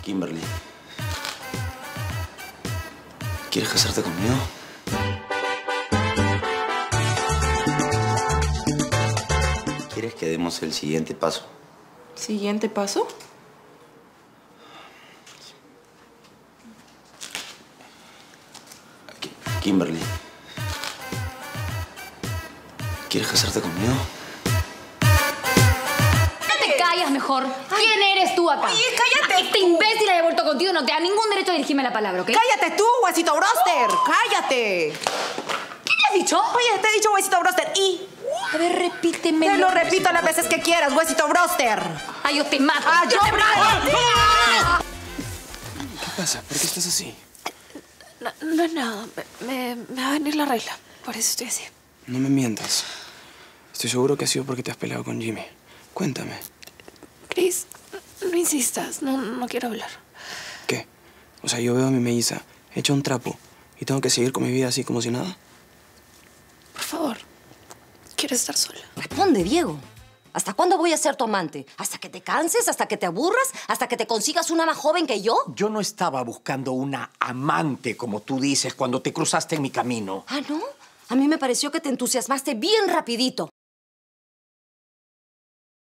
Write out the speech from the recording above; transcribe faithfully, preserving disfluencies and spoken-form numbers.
Kimberly, ¿quieres casarte conmigo? ¿Quieres que demos el siguiente paso? ¿Siguiente paso? Kimberly, ¿quieres casarte conmigo? ¿No te callas mejor? ¿Quién eres tú acá? Oye, cállate. Este imbécil haya vuelto contigo no te da ningún derecho a dirigirme la palabra, ¿ok? ¡Cállate tú, huesito broster! ¡Cállate! ¿Qué te has dicho? Oye, te he dicho huesito broster y... A ver, repíteme. Te lo repito las veces que quieras, huesito broster. Ay, yo te mato. ¡Ah, yo te mato! ¿Qué pasa? ¿Por qué estás así? No, no es nada. Me, me va a venir la regla. Por eso estoy así. No me mientas. Estoy seguro que ha sido porque te has peleado con Jimmy. Cuéntame. Chris, no insistas. No, no quiero hablar. ¿Qué? O sea, yo veo a mi melliza hecha un trapo y tengo que seguir con mi vida así como si nada. Por favor. Quiero estar sola. Responde, Diego. ¿Hasta cuándo voy a ser tu amante? ¿Hasta que te canses? ¿Hasta que te aburras? ¿Hasta que te consigas una más joven que yo? Yo no estaba buscando una amante, como tú dices, cuando te cruzaste en mi camino. ¿Ah, no? A mí me pareció que te entusiasmaste bien rapidito.